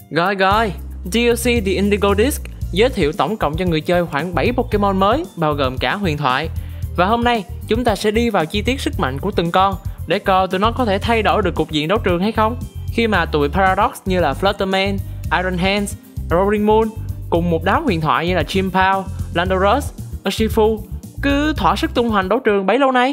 Rồi, DLC The Indigo Disc giới thiệu tổng cộng cho người chơi khoảng 7 Pokemon mới, bao gồm cả huyền thoại. Và hôm nay, chúng ta sẽ đi vào chi tiết sức mạnh của từng con để coi tụi nó có thể thay đổi được cục diện đấu trường hay không. Khi mà tụi Paradox như là Flutterman, Iron Hands, Roaring Moon cùng một đám huyền thoại như là Chien-Pao, Landorus, Urshifu cứ thỏa sức tung hoành đấu trường bấy lâu nay.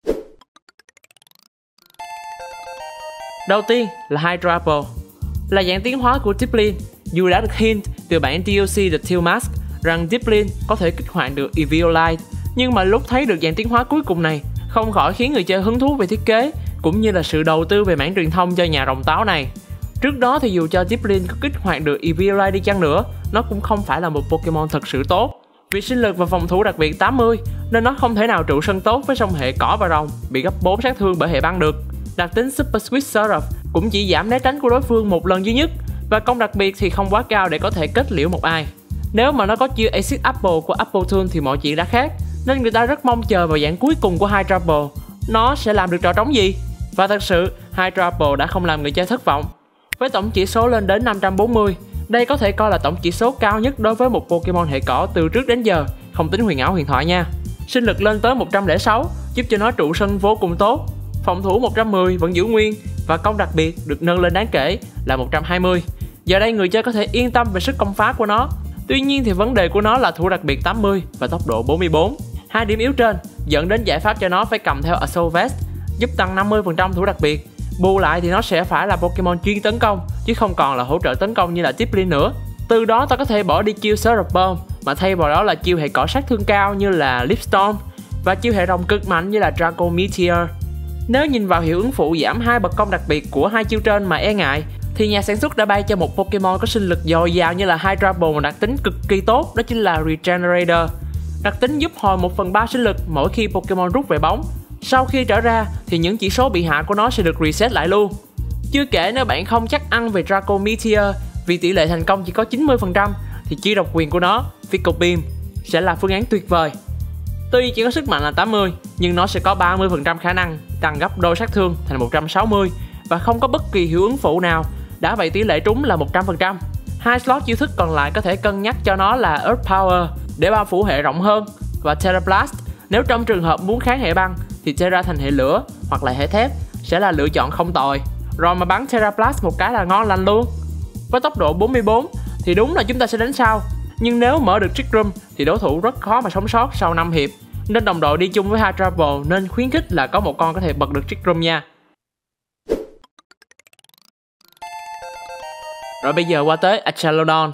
Đầu tiên là Hydrapple, là dạng tiến hóa của Dipplin. Dù đã được hint từ bản DLC The Teal Mask rằng Dipplin có thể kích hoạt được Eviolite, nhưng mà lúc thấy được dạng tiến hóa cuối cùng này, không khỏi khiến người chơi hứng thú về thiết kế cũng như là sự đầu tư về mảng truyền thông cho nhà rồng táo này. Trước đó thì dù cho Dipplin có kích hoạt được Eviolite đi chăng nữa, nó cũng không phải là một Pokemon thật sự tốt. Vì sinh lực và phòng thủ đặc biệt 80 nên nó không thể nào trụ sân tốt với song hệ cỏ và rồng, bị gấp 4 sát thương bởi hệ băng được. Đặc tính Super Swift Surf cũng chỉ giảm né tránh của đối phương một lần duy nhất, và công đặc biệt thì không quá cao để có thể kết liễu một ai. Nếu mà nó có chiêu Acid Apple của Apple Toon thì mọi chuyện đã khác, nên người ta rất mong chờ vào dạng cuối cùng của Hydrapple. Nó sẽ làm được trò trống gì? Và thật sự, Hydrapple đã không làm người chơi thất vọng. Với tổng chỉ số lên đến 540, đây có thể coi là tổng chỉ số cao nhất đối với một Pokemon hệ cỏ từ trước đến giờ, không tính huyền ảo huyền thoại nha. Sinh lực lên tới 106, giúp cho nó trụ sân vô cùng tốt. Phòng thủ 110 vẫn giữ nguyên, và công đặc biệt được nâng lên đáng kể là 120. Giờ đây người chơi có thể yên tâm về sức công phá của nó. Tuy nhiên thì vấn đề của nó là thủ đặc biệt 80 và tốc độ 44. Hai điểm yếu trên dẫn đến giải pháp cho nó phải cầm theo Assault Vest, giúp tăng 50% thủ đặc biệt. Bù lại thì nó sẽ phải là Pokemon chuyên tấn công, chứ không còn là hỗ trợ tấn công như là Dipplin nữa. Từ đó ta có thể bỏ đi chiêu Surf Bomb, mà thay vào đó là chiêu hệ cỏ sát thương cao như là Leaf Storm, và chiêu hệ rồng cực mạnh như là Draco Meteor. Nếu nhìn vào hiệu ứng phụ giảm 2 bậc công đặc biệt của hai chiêu trên mà e ngại, thì nhà sản xuất đã bay cho một Pokemon có sinh lực dồi dào như là Hydrapple một đặc tính cực kỳ tốt, đó chính là Regenerator. Đặc tính giúp hồi 1/3 sinh lực mỗi khi Pokemon rút về bóng. Sau khi trở ra thì những chỉ số bị hạ của nó sẽ được reset lại luôn. Chưa kể nếu bạn không chắc ăn về Draco Meteor vì tỷ lệ thành công chỉ có 90%, thì chiêu độc quyền của nó, Fickle Beam, sẽ là phương án tuyệt vời. Tuy chỉ có sức mạnh là 80, nhưng nó sẽ có 30% khả năng tăng gấp đôi sát thương thành 160, và không có bất kỳ hiệu ứng phụ nào, đã vậy tỷ lệ trúng là 100%. Hai slot chiêu thức còn lại có thể cân nhắc cho nó là Earth Power để bao phủ hệ rộng hơn, và Terra Blast nếu trong trường hợp muốn kháng hệ băng thì Terra thành hệ lửa hoặc là hệ thép sẽ là lựa chọn không tồi. Rồi mà bắn Terra Blast một cái là ngon lành luôn. Với tốc độ 44 thì đúng là chúng ta sẽ đánh sau, nhưng nếu mở được Trick Room thì đối thủ rất khó mà sống sót sau 5 hiệp. Nên đồng đội đi chung với Hydrapple nên khuyến khích là có một con có thể bật được Trick Room nha. Rồi bây giờ qua tới Achelodon.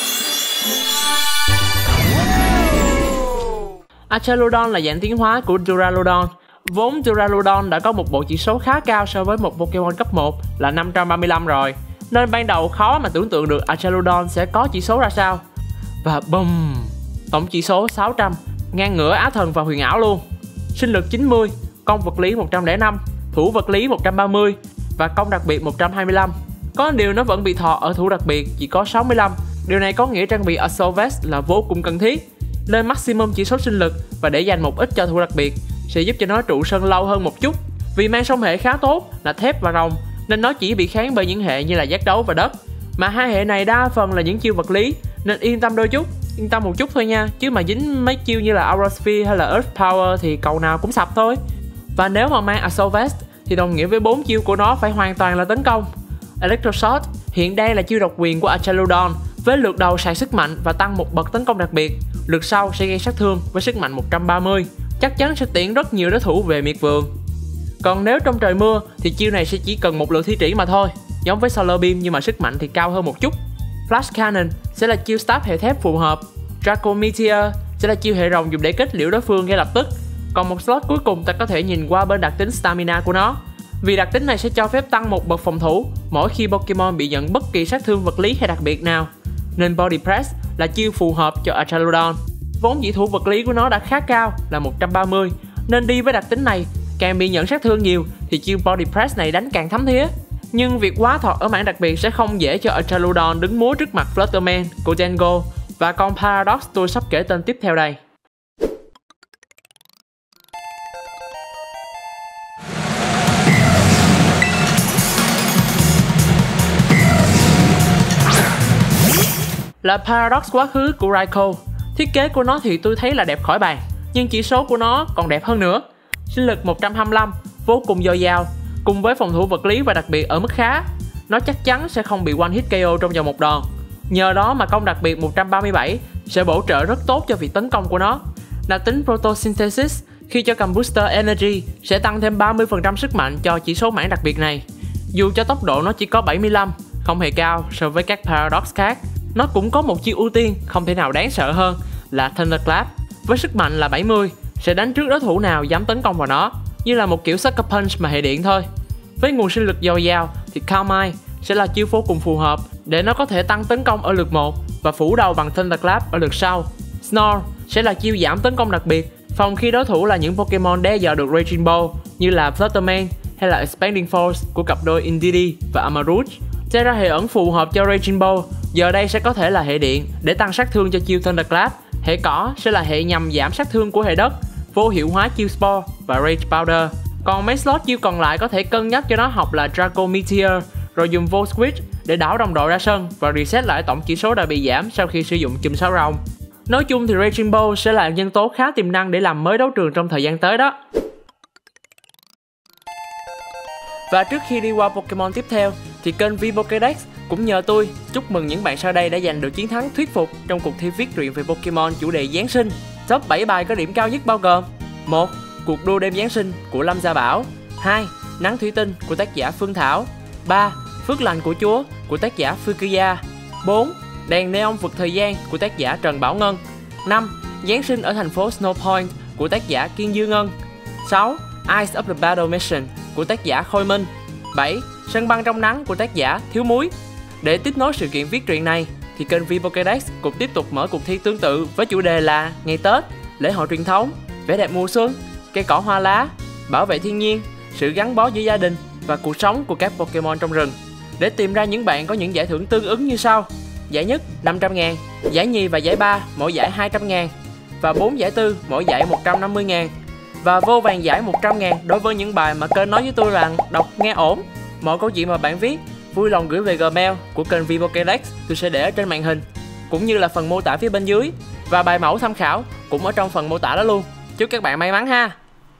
Achelodon là dạng tiến hóa của Duraludon. Vốn Duraludon đã có một bộ chỉ số khá cao so với một Pokemon cấp 1 là 535 rồi, nên ban đầu khó mà tưởng tượng được Achelodon sẽ có chỉ số ra sao. Và bùm, tổng chỉ số 600, ngang ngửa Á Thần và Huyền Ảo luôn. Sinh lực 90, công vật lý 105, thủ vật lý 130 và công đặc biệt 125. Có điều nó vẫn bị thọ ở thủ đặc biệt chỉ có 65. Điều này có nghĩa trang bị Assault Vest là vô cùng cần thiết. Lên maximum chỉ số sinh lực và để dành một ít cho thủ đặc biệt sẽ giúp cho nó trụ sân lâu hơn một chút. Vì mang song hệ khá tốt là thép và rồng, nên nó chỉ bị kháng bởi những hệ như là giác đấu và đất. Mà hai hệ này đa phần là những chiêu vật lý, nên yên tâm một chút thôi nha. Chứ mà dính mấy chiêu như là Aura Sphere hay là Earth Power thì cầu nào cũng sập thôi. Và nếu mà mang Assault Vest thì đồng nghĩa với 4 chiêu của nó phải hoàn toàn là tấn công. Electroshock hiện đây là chiêu độc quyền của Achelodon, với lượt đầu xài sức mạnh và tăng một bậc tấn công đặc biệt. Lượt sau sẽ gây sát thương với sức mạnh 130, chắc chắn sẽ tiễn rất nhiều đối thủ về miệt vườn. Còn nếu trong trời mưa thì chiêu này sẽ chỉ cần một lượt thi triển mà thôi, giống với Solar Beam nhưng mà sức mạnh thì cao hơn một chút. Flash Cannon sẽ là chiêu stab hệ thép phù hợp. Draco Meteor sẽ là chiêu hệ rồng dùng để kết liễu đối phương ngay lập tức. Còn một slot cuối cùng ta có thể nhìn qua bên đặc tính Stamina của nó, vì đặc tính này sẽ cho phép tăng một bậc phòng thủ mỗi khi Pokemon bị nhận bất kỳ sát thương vật lý hay đặc biệt nào. Nên Body Press là chiêu phù hợp cho Achelodon. Vốn dĩ thủ vật lý của nó đã khá cao là 130, nên đi với đặc tính này, càng bị nhận sát thương nhiều thì chiêu Body Press này đánh càng thấm thía. Nhưng việc quá thọt ở mảng đặc biệt sẽ không dễ cho Achelodon đứng múa trước mặt Flutterman của Dengo và con Paradox tôi sắp kể tên tiếp theo đây. là Paradox quá khứ của Raikou. Thiết kế của nó thì tôi thấy là đẹp khỏi bàn, nhưng chỉ số của nó còn đẹp hơn nữa. Sinh lực 125, vô cùng dồi dào, cùng với phòng thủ vật lý và đặc biệt ở mức khá. Nó chắc chắn sẽ không bị one hit KO trong vòng một đòn. Nhờ đó mà công đặc biệt 137 sẽ bổ trợ rất tốt cho việc tấn công của nó. Đặc tính Photosynthesis khi cho cầm Booster Energy sẽ tăng thêm 30% sức mạnh cho chỉ số mảng đặc biệt này. Dù cho tốc độ nó chỉ có 75, không hề cao so với các Paradox khác, nó cũng có một chiêu ưu tiên không thể nào đáng sợ hơn là Thunderclap. Với sức mạnh là 70, sẽ đánh trước đối thủ nào dám tấn công vào nó, như là một kiểu Sucker Punch mà hệ điện thôi. Với nguồn sinh lực dồi dào thì Calmine sẽ là chiêu vô cùng phù hợp để nó có thể tăng tấn công ở lượt 1 và phủ đầu bằng Thunderclap ở lượt sau. Snore sẽ là chiêu giảm tấn công đặc biệt phòng khi đối thủ là những Pokemon đe dọa được Raging Ball như là Fluttermane hay là Expanding Force của cặp đôi Indeedee và Amarouche. Sẽ ra hệ ẩn phù hợp cho Raging Ball, giờ đây sẽ có thể là hệ điện để tăng sát thương cho chiêu Thunderclap. Hệ cỏ sẽ là hệ nhằm giảm sát thương của hệ đất, vô hiệu hóa chiêu Spore và Rage Powder. Còn mấy slot chiêu còn lại có thể cân nhắc cho nó học là Draco Meteor, rồi dùng Volt Switch để đảo đồng đội ra sân và reset lại tổng chỉ số đã bị giảm sau khi sử dụng chùm sáo rồng. Nói chung thì Raging Ball sẽ là nhân tố khá tiềm năng để làm mới đấu trường trong thời gian tới đó. Và trước khi đi qua Pokemon tiếp theo thì kênh VPokédex cũng nhờ tôi chúc mừng những bạn sau đây đã giành được chiến thắng thuyết phục trong cuộc thi viết truyện về Pokemon chủ đề Giáng sinh. Top 7 bài có điểm cao nhất bao gồm: 1. Cuộc đua đêm Giáng sinh của Lâm Gia Bảo. 2. Nắng thủy tinh của tác giả Phương Thảo. 3. Phước lành của Chúa của tác giả Fukuya. 4. Đèn neon vượt thời gian của tác giả Trần Bảo Ngân. 5. Giáng sinh ở thành phố Snow Point của tác giả Kiên Dư Ngân. 6. Ice of the Battle Mission của tác giả Khôi Minh. 7. Sân băng trong nắng của tác giả Thiếu Muối. Để tiếp nối sự kiện viết truyện này thì kênh VPokédex cũng tiếp tục mở cuộc thi tương tự với chủ đề là ngày Tết, lễ hội truyền thống, vẻ đẹp mùa xuân, cây cỏ hoa lá, bảo vệ thiên nhiên, sự gắn bó giữa gia đình và cuộc sống của các Pokemon trong rừng. Để tìm ra những bạn có những giải thưởng tương ứng như sau: giải nhất 500.000, giải nhì và giải ba mỗi giải 200.000 và 4 giải tư mỗi giải 150.000. Và vô vàn giải 100.000 đối với những bài mà kênh nói với tôi rằng đọc nghe ổn. Mọi câu chuyện mà bạn viết vui lòng gửi về Gmail của kênh VPokédex, tôi sẽ để ở trên màn hình cũng như là phần mô tả phía bên dưới, và bài mẫu tham khảo cũng ở trong phần mô tả đó luôn. Chúc các bạn may mắn ha.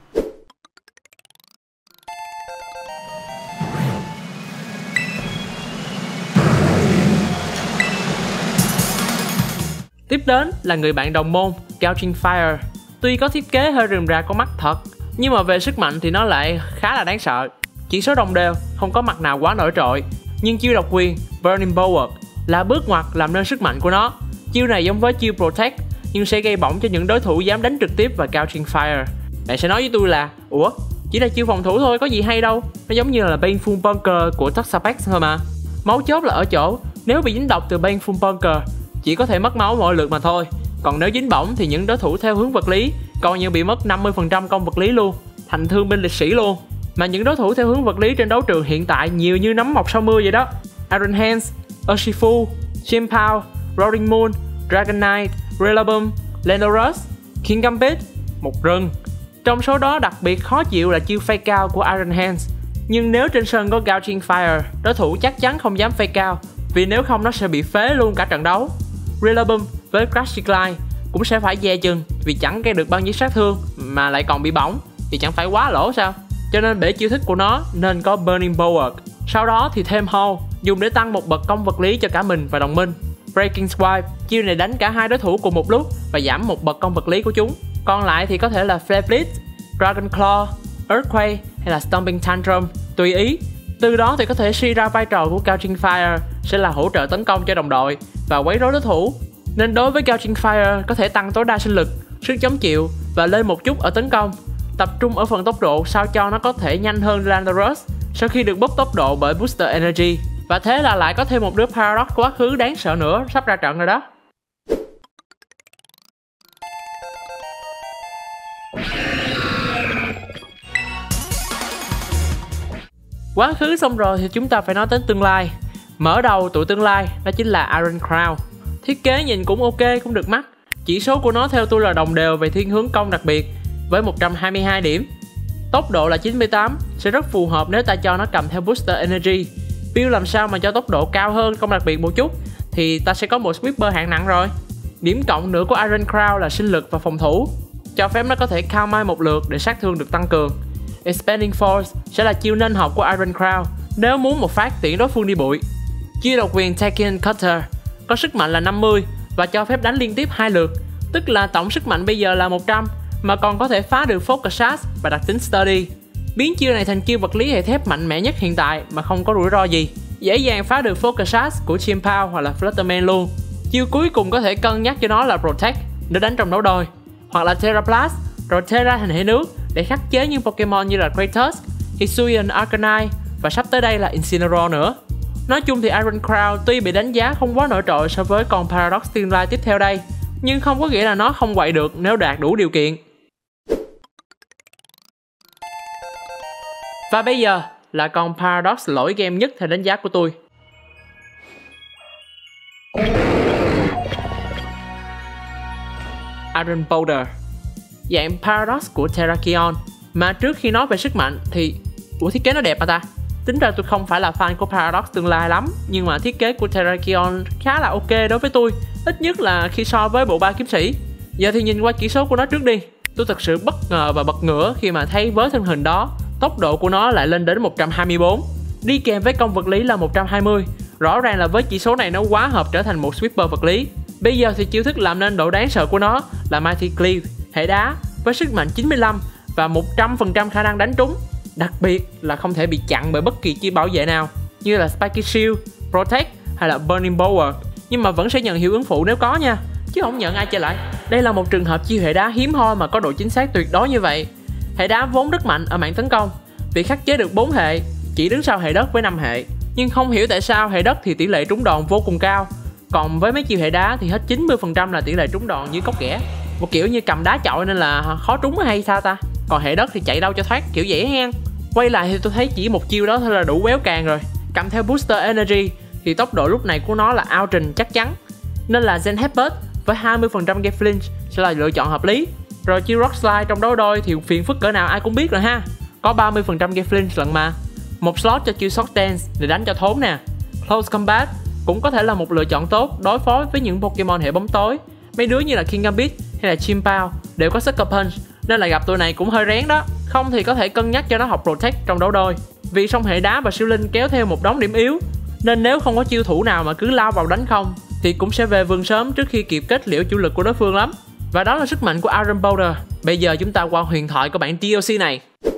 Tiếp đến là người bạn đồng môn Gouging Fire. Tuy có thiết kế hơi rườm rà con mắt thật, nhưng mà về sức mạnh thì nó lại khá là đáng sợ. Chỉ số đồng đều, không có mặt nào quá nổi trội. Nhưng chiêu độc quyền Burning Bulwark là bước ngoặt làm nên sức mạnh của nó. Chiêu này giống với chiêu Protect nhưng sẽ gây bỏng cho những đối thủ dám đánh trực tiếp vào Gouging Fire. Bạn sẽ nói với tôi là ủa, chỉ là chiêu phòng thủ thôi, có gì hay đâu. Nó giống như là Baneful Bunker của Toxapex thôi mà. Máu chốt là ở chỗ nếu bị dính độc từ Baneful Bunker chỉ có thể mất máu mỗi lượt mà thôi. Còn nếu dính bỏng thì những đối thủ theo hướng vật lý coi như bị mất 50% công vật lý luôn, thành thương binh liệt sĩ luôn. Mà những đối thủ theo hướng vật lý trên đấu trường hiện tại nhiều như nấm mọc sau mưa vậy đó. Iron Hands, Urshifu, Chien-Pao, Roaring Moon, Dragonite, Rillaboom, Landorus, King Gambit, một rừng. Trong số đó đặc biệt khó chịu là chiêu fake cao của Iron Hands. Nhưng nếu trên sân có Gouging Fire, đối thủ chắc chắn không dám fake cao, vì nếu không nó sẽ bị phế luôn cả trận đấu. Rillaboom với Crash Glide cũng sẽ phải dè chừng vì chẳng gây được bao nhiêu sát thương mà lại còn bị bỏng, thì chẳng phải quá lỗ sao. Cho nên bể chiêu thức của nó nên có Burning Bulwark. Sau đó thì thêm Hold, dùng để tăng một bậc công vật lý cho cả mình và đồng minh. Breaking Swipe, chiêu này đánh cả hai đối thủ cùng một lúc và giảm một bậc công vật lý của chúng. Còn lại thì có thể là Flare Blitz, Dragon Claw, Earthquake hay là Stomping Tantrum, tùy ý. Từ đó thì có thể suy ra vai trò của Gouging Fire sẽ là hỗ trợ tấn công cho đồng đội và quấy rối đối thủ. Nên đối với Gouging Fire có thể tăng tối đa sinh lực, sức chống chịu và lên một chút ở tấn công. Tập trung ở phần tốc độ sao cho nó có thể nhanh hơn Landorus sau khi được búp tốc độ bởi Booster Energy. Và thế là lại có thêm một đứa Paradox quá khứ đáng sợ nữa sắp ra trận rồi đó. Quá khứ xong rồi thì chúng ta phải nói đến tương lai. Mở đầu tụi tương lai đó chính là Iron Crown. Thiết kế nhìn cũng ok, cũng được mắt. Chỉ số của nó theo tôi là đồng đều về thiên hướng công đặc biệt với 122 điểm. Tốc độ là 98, sẽ rất phù hợp nếu ta cho nó cầm theo Booster Energy. Build làm sao mà cho tốc độ cao hơn công đặc biệt một chút thì ta sẽ có một sweeper hạng nặng rồi. Điểm cộng nữa của Iron Crown là sinh lực và phòng thủ, cho phép nó có thể counter một lượt để sát thương được tăng cường. Expanding Force sẽ là chiêu nên học của Iron Crown nếu muốn một phát tiễn đối phương đi bụi. Chiêu độc quyền Tekken Cutter có sức mạnh là 50 và cho phép đánh liên tiếp 2 lượt, tức là tổng sức mạnh bây giờ là 100, mà còn có thể phá được Focus Shot và đặc tính Sturdy. Biến chiêu này thành chiêu vật lý hệ thép mạnh mẽ nhất hiện tại mà không có rủi ro gì, dễ dàng phá được Focus Shot của Chien-Pao hoặc là Flutterman luôn. Chiêu cuối cùng có thể cân nhắc cho nó là Protect để đánh trong đấu đôi, hoặc là Terra Blast rồi Terra thành hệ nước để khắc chế những Pokemon như là Kratos, Hisuian Arcanine và sắp tới đây là Incineroar nữa. Nói chung thì Iron Crown tuy bị đánh giá không quá nổi trội so với con Paradox tương lai tiếp theo đây, nhưng không có nghĩa là nó không quậy được nếu đạt đủ điều kiện. Và bây giờ là con Paradox lỗi game nhất theo đánh giá của tôi. Iron Boulder, dạng Paradox của Terrakion, mà trước khi nói về sức mạnh thì thiết kế nó đẹp mà ta. Tính ra tôi không phải là fan của Paradox tương lai lắm, nhưng mà thiết kế của Terrakion khá là ok đối với tôi, ít nhất là khi so với bộ ba kiếm sĩ. Giờ thì nhìn qua chỉ số của nó trước đi. Tôi thật sự bất ngờ và bật ngửa khi mà thấy với thân hình đó, tốc độ của nó lại lên đến 124, đi kèm với công vật lý là 120. Rõ ràng là với chỉ số này nó quá hợp trở thành một sweeper vật lý. Bây giờ thì chiêu thức làm nên độ đáng sợ của nó là Mighty Cleave, hệ đá với sức mạnh 95 và 100% khả năng đánh trúng. Đặc biệt là không thể bị chặn bởi bất kỳ chiêu bảo vệ nào như là Spiky Shield, Protect hay là Burning Power, nhưng mà vẫn sẽ nhận hiệu ứng phụ nếu có nha, chứ không nhận ai chơi lại. Đây là một trường hợp chiêu hệ đá hiếm hoi mà có độ chính xác tuyệt đối như vậy. Hệ đá vốn rất mạnh ở mảng tấn công, vì khắc chế được 4 hệ, chỉ đứng sau hệ đất với 5 hệ. Nhưng không hiểu tại sao hệ đất thì tỷ lệ trúng đòn vô cùng cao, còn với mấy chiêu hệ đá thì hết 90% là tỷ lệ trúng đòn như cốc ghẻ. Một kiểu như cầm đá chọi nên là khó trúng hay sao ta. Còn hệ đất thì chạy đâu cho thoát, kiểu vậy hen. Quay lại thì tôi thấy chỉ một chiêu đó thôi là đủ béo càng rồi. Cầm theo Booster Energy thì tốc độ lúc này của nó là ao trình chắc chắn, nên là Zen Headbutt với 20% gây flinch sẽ là lựa chọn hợp lý. Rồi chiêu Rock Slide trong đấu đôi thì phiền phức cỡ nào ai cũng biết rồi ha, có 30% gây flinch lận mà. Một slot cho chiêu Shock Dance để đánh cho thốn nè. Close Combat cũng có thể là một lựa chọn tốt đối phó với những Pokemon hệ bóng tối. Mấy đứa như là King Gambit hay là Chien-Pao đều có Sucker Punch, nên là gặp tụi này cũng hơi rén đó. Không thì có thể cân nhắc cho nó học Protect trong đấu đôi, vì song hệ đá và siêu linh kéo theo một đống điểm yếu, nên nếu không có chiêu thủ nào mà cứ lao vào đánh không thì cũng sẽ về vườn sớm trước khi kịp kết liễu chủ lực của đối phương lắm. Và đó là sức mạnh của Iron Boulder. Bây giờ chúng ta qua huyền thoại của bản DLC này.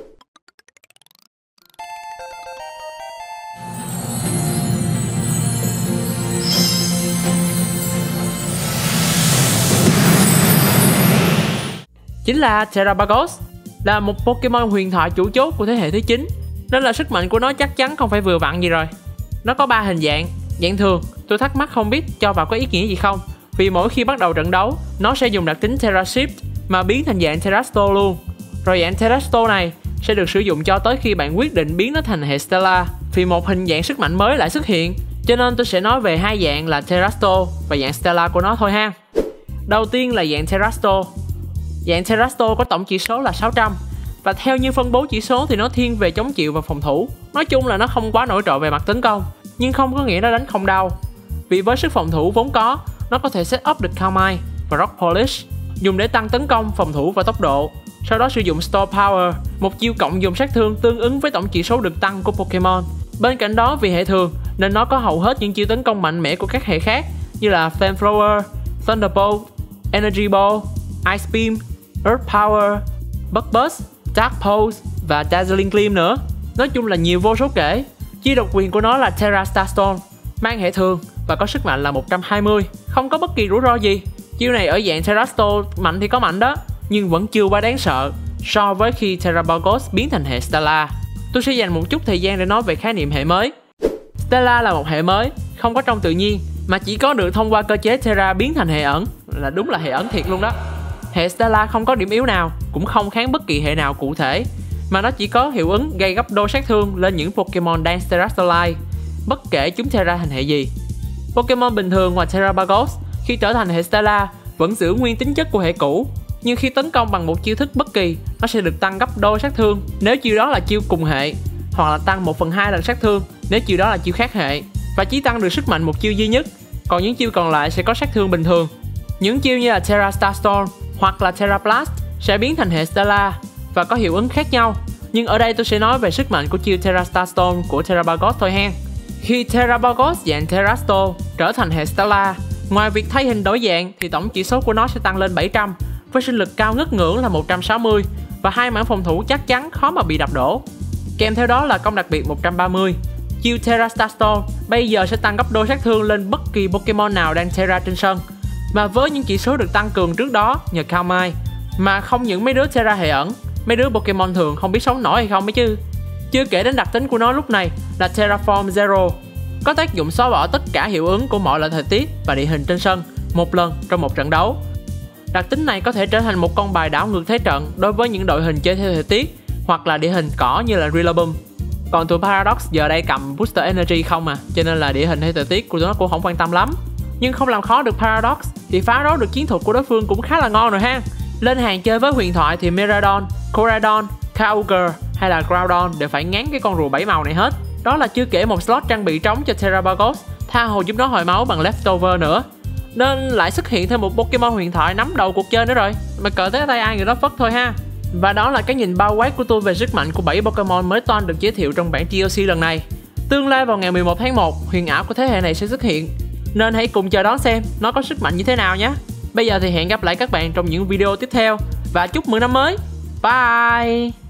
Chính là Terrapagos, là một Pokemon huyền thoại chủ chốt của thế hệ thứ 9, nên là sức mạnh của nó chắc chắn không phải vừa vặn gì rồi. Nó có 3 hình dạng. Dạng thường, tôi thắc mắc không biết cho vào có ý nghĩa gì không, vì mỗi khi bắt đầu trận đấu, nó sẽ dùng đặc tính Terra Shift mà biến thành dạng Terrasto luôn. Rồi dạng Terrasto này sẽ được sử dụng cho tới khi bạn quyết định biến nó thành hệ Stella, vì một hình dạng sức mạnh mới lại xuất hiện. Cho nên tôi sẽ nói về hai dạng là Terrasto và dạng Stella của nó thôi ha. Đầu tiên là dạng Terrasto. Dạng Terrasto có tổng chỉ số là 600, và theo như phân bố chỉ số thì nó thiên về chống chịu và phòng thủ. Nói chung là nó không quá nổi trội về mặt tấn công, nhưng không có nghĩa nó đánh không đau. Vì với sức phòng thủ vốn có, nó có thể set up được Calm Mind và Rock Polish, dùng để tăng tấn công, phòng thủ và tốc độ. Sau đó sử dụng Store Power, một chiêu cộng dùng sát thương tương ứng với tổng chỉ số được tăng của Pokemon. Bên cạnh đó, vì hệ thường nên nó có hầu hết những chiêu tấn công mạnh mẽ của các hệ khác như là Flamethrower, Thunderbolt, Energy Ball, Ice Beam, Earth Power, Bug Buzz, Dark Pulse và Dazzling Gleam nữa. Nói chung là nhiều vô số kể. Chiêu độc quyền của nó là Terra Starstone, mang hệ thường và có sức mạnh là 120, không có bất kỳ rủi ro gì. Chiêu này ở dạng Terrasto mạnh thì có mạnh đó, nhưng vẫn chưa quá đáng sợ so với khi Terrapagos biến thành hệ Stella. Tôi sẽ dành một chút thời gian để nói về khái niệm hệ mới. Stella là một hệ mới, không có trong tự nhiên, mà chỉ có được thông qua cơ chế Terra biến thành hệ ẩn, là đúng là hệ ẩn thiệt luôn đó. Hệ Stella không có điểm yếu nào, cũng không kháng bất kỳ hệ nào cụ thể, mà nó chỉ có hiệu ứng gây gấp đôi sát thương lên những Pokemon đang Terrestrialize, bất kể chúng Terra thành hệ gì. Pokemon bình thường ngoài Terrapagos khi trở thành hệ Stella vẫn giữ nguyên tính chất của hệ cũ, nhưng khi tấn công bằng một chiêu thức bất kỳ, nó sẽ được tăng gấp đôi sát thương nếu chiêu đó là chiêu cùng hệ, hoặc là tăng 1/2 lần sát thương nếu chiêu đó là chiêu khác hệ, và chỉ tăng được sức mạnh một chiêu duy nhất. còn những chiêu còn lại sẽ có sát thương bình thường. Những chiêu như là Terra Starstorm hoặc là Terra Blast sẽ biến thành hệ Stellar và có hiệu ứng khác nhau. Nhưng ở đây tôi sẽ nói về sức mạnh của chiêu Terra Starstorm của Terrabagos thôi ha. Khi Terrabagos dạng Terrastorm trở thành hệ Stellar, ngoài việc thay hình đổi dạng thì tổng chỉ số của nó sẽ tăng lên 700 với sinh lực cao ngất ngưỡng là 160 và hai mảng phòng thủ chắc chắn khó mà bị đập đổ. Kèm theo đó là công đặc biệt 130. Chiêu Terra Starstorm bây giờ sẽ tăng gấp đôi sát thương lên bất kỳ Pokemon nào đang Terra trên sân. Và với những chỉ số được tăng cường trước đó nhờ Kao Mai, mà không những mấy đứa Terra hệ ẩn, mấy đứa Pokemon thường không biết sống nổi hay không ấy chứ. Chưa kể đến đặc tính của nó lúc này là Terraform Zero, có tác dụng xóa bỏ tất cả hiệu ứng của mọi loại thời tiết và địa hình trên sân một lần trong một trận đấu. Đặc tính này có thể trở thành một con bài đảo ngược thế trận đối với những đội hình chơi theo thời tiết hoặc là địa hình cỏ như là Rillaboom. Còn tụi Paradox giờ đây cầm Booster Energy không à, cho nên là địa hình hay thời tiết của tụi nó cũng không quan tâm lắm. Nhưng không làm khó được Paradox thì phá rối được chiến thuật của đối phương cũng khá là ngon rồi ha. Lên hàng chơi với huyền thoại thì Miraidon, Koraidon, Kyogre hay là Groudon đều phải ngán cái con rùa 7 màu này hết. Đó là chưa kể một slot trang bị trống cho Terrabagos, tha hồ giúp nó hồi máu bằng Leftover nữa. Nên lại xuất hiện thêm một Pokemon huyền thoại nắm đầu cuộc chơi nữa rồi. Mà cờ tới tay ai người đó phất thôi ha. Và đó là cái nhìn bao quát của tôi về sức mạnh của 7 Pokemon mới toan được giới thiệu trong bản DLC lần này. Tương lai vào ngày 11 tháng 1, huyền ảo của thế hệ này sẽ xuất hiện. Nên hãy cùng chờ đón xem nó có sức mạnh như thế nào nhé. Bây giờ thì hẹn gặp lại các bạn trong những video tiếp theo và chúc mừng năm mới. Bye!